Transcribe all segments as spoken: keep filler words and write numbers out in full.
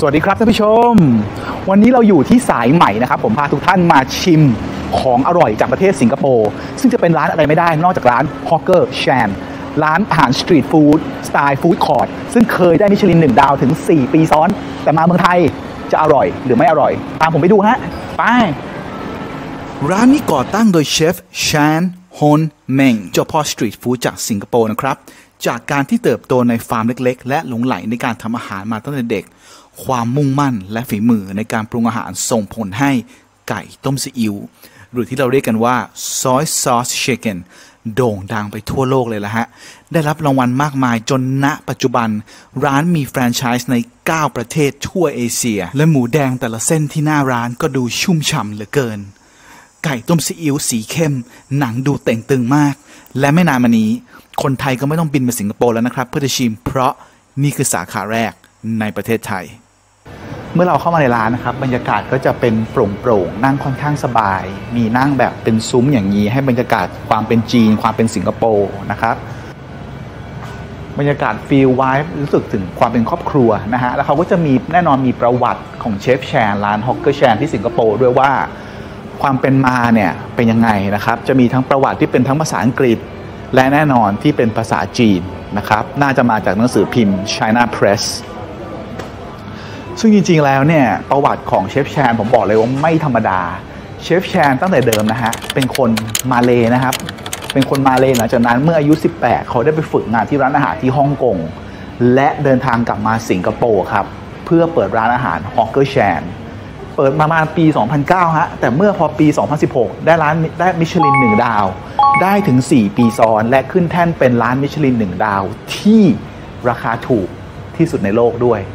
สวัสดีครับท่านผู้ชมวันนี้เราอยู่ที่สายใหม่นะครับผมพาทุกท่านมาชิมของอร่อยจากประเทศสิงคโปร์ซึ่งจะเป็นร้านอะไรไม่ได้นอกจากร้าน Hawker Chan ร้านอาหารสตรีทฟู้ดสไตล์ฟู้ดคอร์ทซึ่งเคยได้มิชลินหนึ่งดาวถึงสี่ปีซ้อนแต่มาเมืองไทยจะอร่อยหรือไม่อร่อยตามผมไปดูฮะไปร้านนี้ก่อตั้งโดยเชฟชานฮอนเมงเจ้าพ่อสตรีทฟู้ดจากสิงคโปร์นะครับจากการที่เติบโตในฟาร์มเล็กๆและหลงใหลในการทำอาหารมาตั้งแต่เด็กความมุ่งมั่นและฝีมือในการปรุงอาหารส่งผลให้ไก่ต้มซีอิ๊วหรือที่เราเรียกกันว่า Soy Sauce Chicken โด่งดังไปทั่วโลกเลยละฮะได้รับรางวัลมากมายจนณปัจจุบันร้านมีแฟรนไชส์ในเก้าประเทศทั่วเอเชียและหมูแดงแต่ละเส้นที่หน้าร้านก็ดูชุ่มฉ่ำเหลือเกินไก่ต้มซีอิ๊วสีเข้มหนังดูเต่งตึงมากและไม่นานมานี้คนไทยก็ไม่ต้องบินมาสิงคโปร์แล้วนะครับเพื่อจะชิมเพราะนี่คือสาขาแรกในประเทศไทยเมื่อเราเข้ามาในร้านนะครับบรรยากาศก็จะเป็นโปร่งๆนั่งค่อนข้างสบายมีนั่งแบบเป็นซุ้มอย่างนี้ให้บรรยากาศความเป็นจีนความเป็นสิงคโปร์นะครับบรรยากาศฟีลไวฟ์รู้สึกถึงความเป็นครอบครัวนะฮะแล้วเขาก็จะมีแน่นอนมีประวัติของเชฟแชนร้าน Hawker Chan ที่สิงคโปร์ด้วยว่าความเป็นมาเนี่ยเป็นยังไงนะครับจะมีทั้งประวัติที่เป็นทั้งภาษาอังกฤษและแน่นอนที่เป็นภาษาจีนนะครับน่าจะมาจากหนังสือพิมพ์ China Press ซึ่งจริงๆแล้วเนี่ยประวัติของเชฟแชนผมบอกเลยว่าไม่ธรรมดาเชฟแชนตั้งแต่เดิมนะฮะเป็นคนมาเลนะครับเป็นคนมาเลหลังจากนั้นเมื่ออายุสิบแปดเขาได้ไปฝึกงานที่ร้านอาหารที่ฮ่องกงและเดินทางกลับมาสิงคโปร์ครับเพื่อเปิดร้านอาหาร Hawker Chan เปิดประมาณปี สองพันเก้า ฮะแต่เมื่อพอปี สองพันสิบหก ได้ร้านได้มิชลินหนึ่งดาวได้ถึงสี่ปีซ้อนและขึ้นแท่นเป็นร้านมิชลินหนึ่งดาวที่ราคาถูกที่สุดในโลกด้วย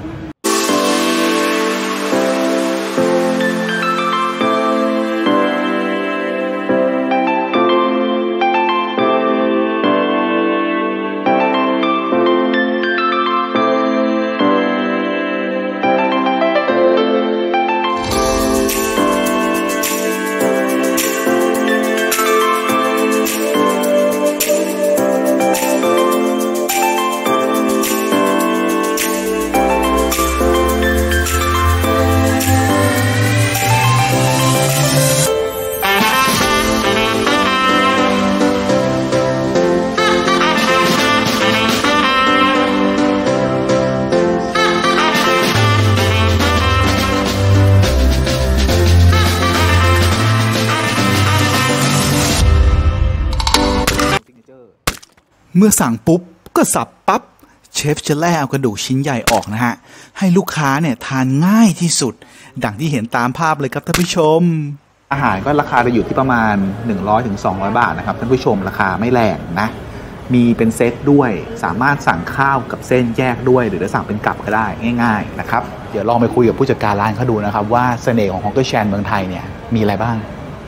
เมื่อสั่งปุ๊บก็สับปั๊บเชฟจะแล่เอากระดูกชิ้นใหญ่ออกนะฮะให้ลูกค้าเนี่ยทานง่ายที่สุดดังที่เห็นตามภาพเลยครับท่านผู้ชมอาหารก็ราคาจะอยู่ที่ประมาณ หนึ่งร้อยถึงสองร้อย บาทนะครับท่านผู้ชมราคาไม่แรงนะมีเป็นเซตด้วยสามารถสั่งข้าวกับเส้นแยกด้วยหรือจะสั่งเป็นกับก็ได้ง่ายๆนะครับเดี๋ยวลองไปคุยกับผู้จัดการร้านเขาดูนะครับว่าเสน่ห์ของ Hawker Chan เมืองไทยเนี่ยมีอะไรบ้าง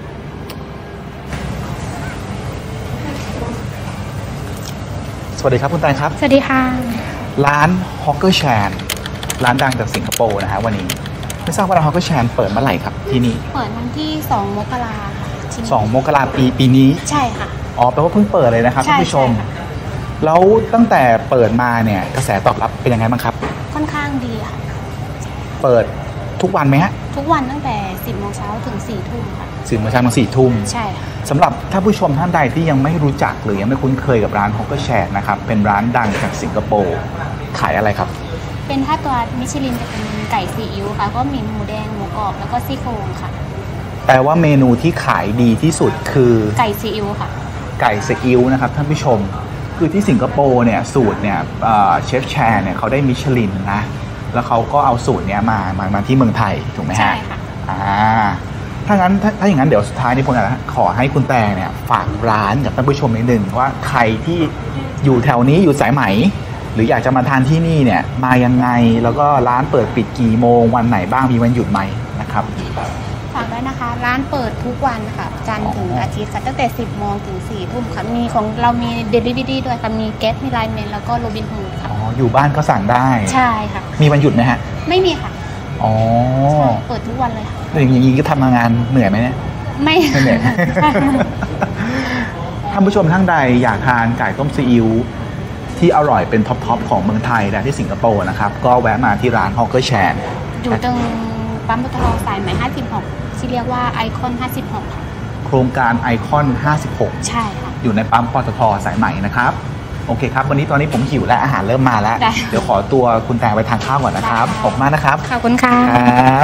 สวัสดีครับคุณแตงครับสวัสดีค่ะร้าน Hawker Chan ร้านดังจากสิงคโปร์นะฮะวันนี้ไม่ทราบว่าร้าน Hawker Chan เปิดเมื่อไหร่ครับที่นี่เปิดวันที่สองมกราค่ะสองมกราปีปีนี้ใช่ค่ะอ๋อแปลว่าเพิ่งเปิดเลยนะครับท่านผู้ชมแล้วตั้งแต่เปิดมาเนี่ยกระแสตอบรับเป็นยังไงบ้างครับค่อนข้างดีค่ะเปิดทุกวันไหมฮะทุกวันตั้งแต่สิบโมงเช้าถึงสี่ทุ่มค่ะสิบโมงเช้าถึงสี่ทุ่มใช่ค่ะสำหรับท่านผู้ชมท่านใดที่ยังไม่รู้จักหรือยังไม่คุ้นเคยกับร้าน Hawker Chan นะครับเป็นร้านดังจากสิงคโปร์ขายอะไรครับเป็นถ้าตัวมิชลินจะเป็นไก่ซีอิ๊วค่ะก็มีหมูแดงหมูกรอบแล้วก็ซี่โครงค่ะแปลว่าเมนูที่ขายดีที่สุดคือไก่ซีอิ๊วค่ะไก่ซีอิ๊วนะครับท่านผู้ชมคือที่สิงคโปร์เนี่ยสูตรเนี่ยเชฟแชนเนี่ยเขาได้มิชลินนะแล้วเขาก็เอาสูตรเนี้ยมามามาที่เมืองไทยถูกไหมฮะใช่ค่ะอ่าถ้างั้นถ้าถ้าอย่างนั้นเดี๋ยวสุดท้ายนี้ผมอยากขอให้คุณแตงเนี่ยฝากร้านกับท่านผู้ชมนิดนึงว่าใครที่อยู่แถวนี้อยู่สายไหมหรืออยากจะมาทานที่นี่เนี่ยมายังไงแล้วก็ร้านเปิดปิดกี่โมงวันไหนบ้างมีวันหยุดไหมนะครับฝากด้วยนะคะร้านเปิดทุกวันค่ะจันทร์ถึงอาทิตย์ค่ะตั้งแต่สิบโมงถึงสี่ทุ่มค่ะมีของเรามีเดลิเวอรี่ด้วยค่ะมีแก๊สมีไลน์แมนแล้วก็โรบินฮูดค่ะอ๋ออยู่บ้านก็สั่งได้ใช่ค่ะมีวันหยุดไหมฮะไม่มีค่ะอ๋อเปิดทุกวันเลยค่ะอย่างนี้ก็ทำงานเหนื่อยไหมเนี่ยไม่เหนื่อยท่านผู้ชมท่านใดอยากทานไก่ต้มซีอิ๊วที่อร่อยเป็นท็อปๆของเมืองไทยและที่สิงคโปร์นะครับก็แวะมาที่ร้าน Hawker Chan อยู่ตรงปั๊มปตทสายใหม่ห้าสิบหกที่เรียกว่าไอคอนห้าสิบหกค่ะโครงการไอคอนห้าสิบหกใช่ค่ะอยู่ในปั๊มปตทสายใหม่นะครับโอเคครับวันนี้ตอนนี้ผมหิวแล้วอาหารเริ่มมาแล้วเดี๋ยวขอตัวคุณแตงไปทานข้าวก่อนนะครับขอบคุณมากนะครับขอบคุณค่ะครับ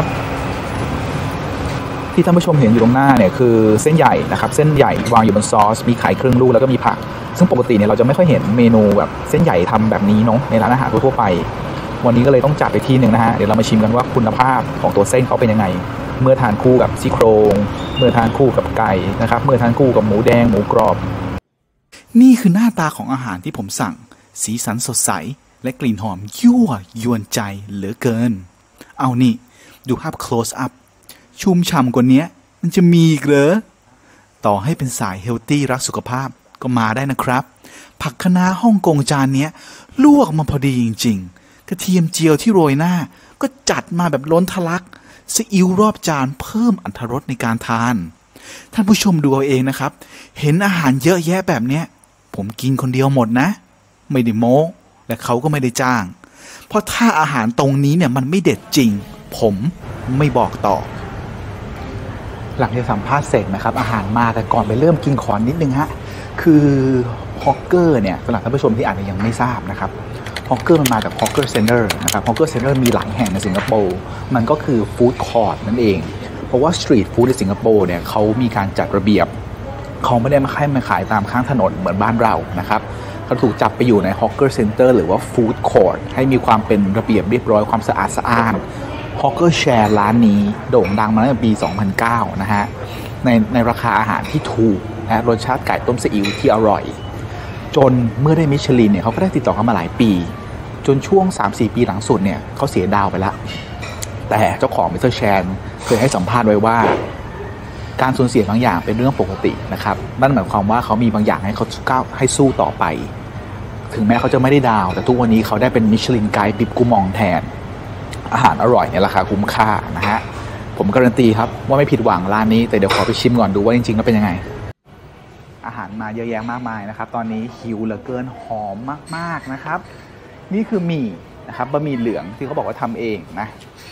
ที่ท่านผู้ชมเห็นอยู่ตรงหน้าเนี่ยคือเส้นใหญ่นะครับเส้นใหญ่วางอยู่บนซอสมีไข่ครึ่งลูกแล้วก็มีผักซึ่งปกติเนี่ยเราจะไม่ค่อยเห็นเมนูแบบเส้นใหญ่ทำแบบนี้เนาะในร้านอาหารทั่วไปวันนี้ก็เลยต้องจัดไปที่หนึ่งนะฮะเดี๋ยวเรามาชิมกันว่าคุณภาพของตัวเส้นเขาเป็นยังไงเมื่อทานคู่กับซี่โครงเมื่อทานคู่กับไก่นะครับเมื่อทานคู่กับหมูแดงหมูกรอบนี่คือหน้าตาของอาหารที่ผมสั่งสีสันสดใสและกลิ่นหอมยั่วยวนใจเหลือเกินเอานี่ดูภาพ close up ชุ่มฉ่ำกว่านี้มันจะมีอีกเหรอต่อให้เป็นสายเฮลตี้รักสุขภาพก็มาได้นะครับผักคะน้าฮ่องกงจานนี้ลวกมาพอดีจริงๆกระเทียมเจียวที่โรยหน้าก็จัดมาแบบล้นทะลักซีอิ๊วรอบจานเพิ่มอรรถรสในการทานท่านผู้ชมดูเอาเองนะครับเห็นอาหารเยอะแยะแบบนี้ผมกินคนเดียวหมดนะไม่ได้โม้และเขาก็ไม่ได้จ้างเพราะถ้าอาหารตรงนี้เนี่ยมันไม่เด็ดจริงผมไม่บอกต่อหลังจากสัมภาษณ์เสร็จนะครับอาหารมาแต่ก่อนไปเริ่มกินขอนิดนึงฮะคือฮอกเกอร์เนี่ยสำหรับท่านผู้ชมที่อาจจะยังไม่ทราบนะครับฮอกเกอร์มันมาจากฮอกเกอร์เซ็นเตอร์นะครับฮอกเกอร์เซ็นเตอร์มีหลายแห่งในสิงคโปร์มันก็คือฟู้ดคอร์ทนั่นเองเพราะว่าสตรีทฟู้ดในสิงคโปร์เนี่ยเขามีการจัดระเบียบเขาไม่ได้มาขายมาขายตามข้างถนนเหมือนบ้านเรานะครับเขาถูกจับไปอยู่ในฮอกเกอร์เซ็นเตอร์หรือว่าฟู้ดคอร์ทให้มีความเป็นระเบียบเรียบร้อยความสะอาดสะอ้านฮอกเกอร์แชร์ร้านนี้โด่งดังมาตั้งแต่ปีสองพันเก้านะฮะในในราคาอาหารที่ถูกและรสชาติไก่ต้มซีอิ๊วที่อร่อยจนเมื่อได้มิชลินเนี่ยเขาก็ได้ติดต่อกันมาหลายปีจนช่วง สามสี่ ปีหลังสุดเนี่ยเขาเสียดาวไปแล้วแต่เจ้าของมิสเตอร์แชนเคยให้สัมภาษณ์ไว้ว่าการสูญเสียบางอย่างเป็นเรื่องปกตินะครับนั่นหมายความว่าเขามีบางอย่างให้เขาก้าวให้สู้ต่อไปถึงแม้เขาจะไม่ได้ดาวแต่ทุกวันนี้เขาได้เป็นมิชลินไกด์บิบกูมองแทนอาหารอร่อยในราคาคุ้มค่านะฮะผมการันตีครับว่าไม่ผิดหวังร้านนี้แต่เดี๋ยวขอไปชิมก่อนดูว่าจริงๆแล้วเป็นยังไงอาหารมาเยอะแยะมากมายนะครับตอนนี้หิวเหลือเกินหอมมากๆนะครับนี่คือหมี่นะครับบะหมี่เหลืองที่เขาบอกว่าทำเองนะ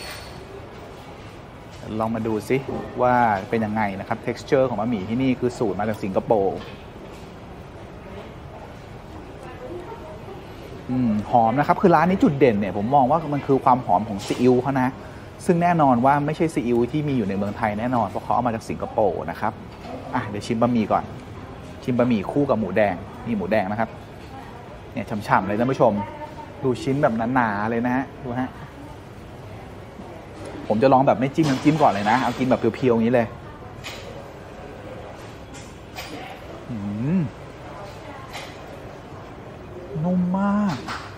ลองมาดูซิว่าเป็นยังไงนะครับ texture ของบะหมี่ที่นี่คือสูตรมาจากสิงคโปร์อืมหอมนะครับคือร้านนี้จุดเด่นเนี่ยผมมองว่ามันคือความหอมของซีอิ๊วเขานะซึ่งแน่นอนว่าไม่ใช่ซีอิ๊วที่มีอยู่ในเมืองไทยแน่นอนเพราะเขาเอามาจากสิงคโปร์นะครับอ่ะเดี๋ยวชิมบะหมี่ก่อนชิมบะหมี่คู่กับหมูแดงนี่หมูแดงนะครับเนี่ยฉ่ำๆเลยท่านผู้ชมดูชิ้นแบบหนาๆเลยนะฮะดูฮะผมจะลองแบบไม่จิ้มน้ำจิ้มก่อนเลยนะเอากินแบบเพียวๆอย่างนี้เลยนุ่มมาก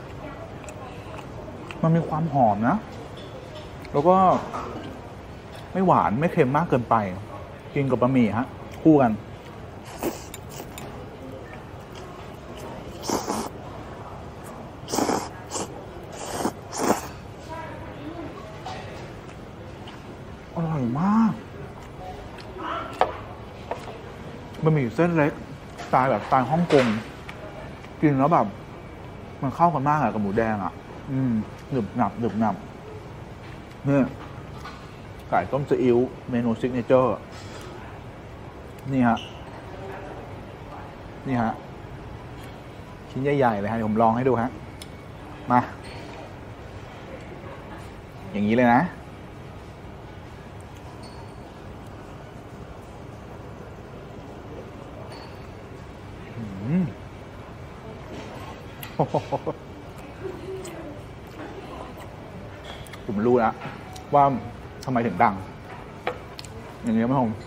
มันมีความหอมนะแล้วก็ไม่หวานไม่เค็มมากเกินไปกินกับบะหมี่ฮะคู่กันอร่อยมากบะหมี่เส้นเล็กสไตล์แบบสไตล์ฮ่องกงกินแล้วแบบมันเข้ากันมากอะกับหมูแดงอะอืมหนึบหนับหนึบหนับเนี่ยไก่ต้มซีอิ๊วเมนูซิกเนเจอร์นี่ฮะนี่ฮะชิ้นใหญ่ๆเลยฮะเดี๋ยวผมลองให้ดูฮะมาอย่างนี้เลยนะผมรู้แล้วว่าทำไมถึงดังอย่างนี้ไหมผม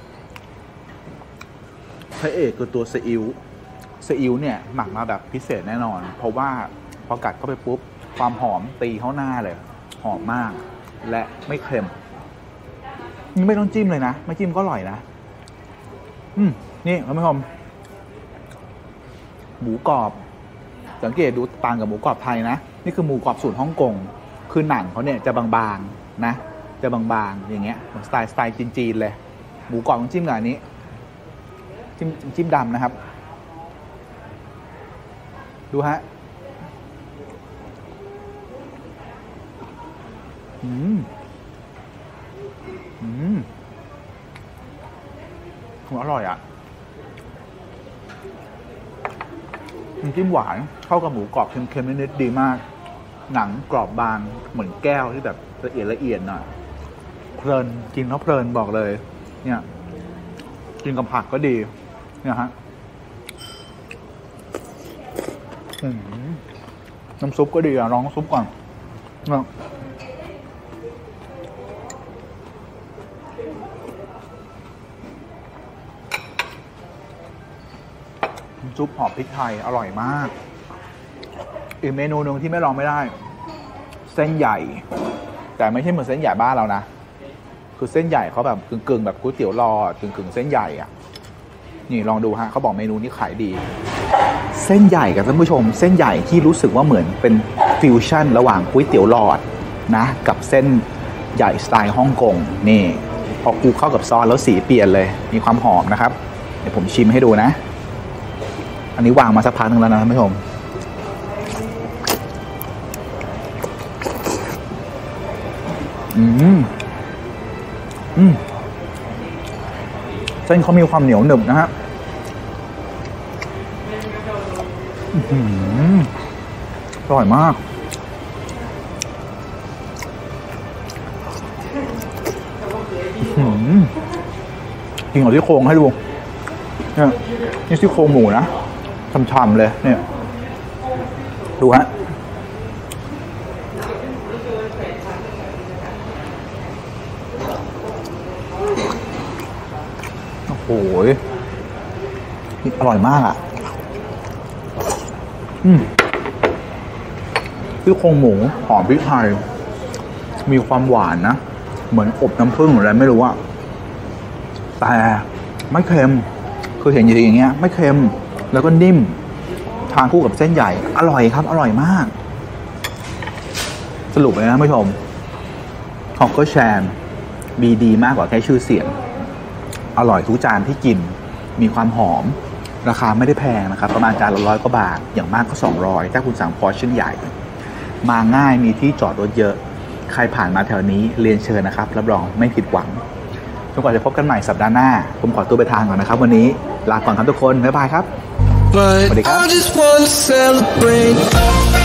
พระเอกคือตัวซีอิ๊วซีอิ๊วเนี่ยหมักมาแบบพิเศษแน่นอนเพราะว่าพอกัดเข้าไปปุ๊บความหอมตีเข้าหน้าเลยหอมมากและไม่เค็มนี่ไม่ต้องจิ้มเลยนะไม่จิ้มก็อร่อยนะอืมนี่ท่านผู้ชมหมูกรอบสังเกตดูต่างกับหมูกรอบไทยนะนี่คือหมูกรอบสูตรฮ่องกงคือหนังเขาเนี่ยจะบางๆนะจะบางๆอย่างเงี้ยสไตล์สไตล์จีนๆเลยหมูกรอบต้องจิ้มกับอันนี้จิ้มจิ้มดำนะครับดูฮะอืมอร่อยอ่ะน้ำจิ้มหวานเข้ากับหมูกรอบเค็มๆนิดๆดีมากหนังกรอบบางเหมือนแก้วที่แบบละเอียดละเอียดหน่อยเพลินกินแล้วเพลินบอกเลยเนี่ยกินกับผักก็ดีเนี่ยฮะน้ำซุปก็ดีอ่ะลองน้ำซุปก่อนนะน้ำซุปหอมพริกไทยอร่อยมากอีกเมนูหนึ่งที่ไม่ลองไม่ได้เส้นใหญ่แต่ไม่ใช่เหมือนเส้นใหญ่บ้านเรานะคือเส้นใหญ่เขาแบบกึ่งๆแบบก๋วยเตี๋ยวรอกึ่งๆเส้นใหญ่อ่ะนี่ลองดูฮะเขาบอกเมนูนี้ขายดีเส้นใหญ่กับท่านผู้ชมเส้นใหญ่ที่รู้สึกว่าเหมือนเป็นฟิวชั่นระหว่างก๋วยเตี๋ยวหลอดนะกับเส้นใหญ่สไตล์ฮ่องกงนี่พอคลุกเข้ากับซอสแล้วสีเปลี่ยนเลยมีความหอมนะครับเดี๋ยวผมชิมให้ดูนะอันนี้วางมาสักพักนึงแล้วนะท่านผู้ชมอืมอืมเส้นเขามีความเหนียวหนึบนะฮะอร่อยมากกินกับซี่โครงให้ดูเนี่ยนี่ซี่โครงหมูนะช่ำๆเลยเนี่ยดูฮะโอ้โหอร่อยมากอ่ะอืมซี่โครงหมูหอมพริกไทยมีความหวานนะเหมือนอบน้ำผึ้งหรืออะไรไม่รู้อะแต่ไม่เค็มคือเห็นอย่างเงี้ยไม่เค็มแล้วก็นิ่มทานคู่กับเส้นใหญ่อร่อยครับอร่อยมากสรุปเลยนะผู้ชมฮอกเกอร์แชมมีดีมากกว่าแค่ชื่อเสียงอร่อยทุกจานที่กินมีความหอมราคาไม่ได้แพงนะครับประมาณจานละร้อยกว่าบาทอย่างมากก็สองร้อยถ้าคุณสั่งพอร์ชั่นใหญ่มาง่ายมีที่จอดรถเยอะใครผ่านมาแถวนี้เรียนเชิญนะครับรับรองไม่ผิดหวังจนกว่าจะพบกันใหม่สัปดาห์หน้าผมขอตัวไปทานก่อนนะครับวันนี้ลาก่อนครับทุกคนบ๊ายบายครับสวัสดีครับ